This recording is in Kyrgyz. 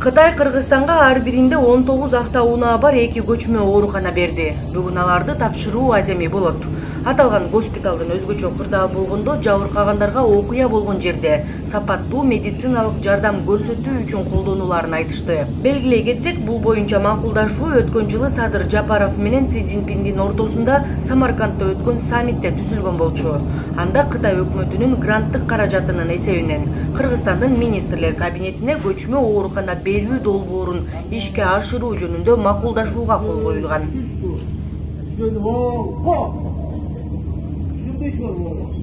Кытай Кыргызстанга ар биринде 19 актауына бар 2 көчмө оорукана берди. Бүгүн аларды тапшыруу аземи болот. Аталган госпиталдын өзгөчө кырдаал болгондо жабыркагандарга окуя болгон жерде сапаттуу медициналык жардам көрсөтүү үчүн колдонуларын айтышты. Белгилей кетсек, бул боюнча макулдашуу өткөн жылы Садыр Жапаров менен Си Цзиньпиндин ортосунда Самаркандда өткөн саммитте түзүлгөн болчу. Анда Кытай өкмөтүнүн гранттык каражатынын эсебинен Кыргызстандын министрлер кабинетине көчмө оорукана берүү долбоорун ишке ашыруу жөнүндө макулдашууга кол коюлган.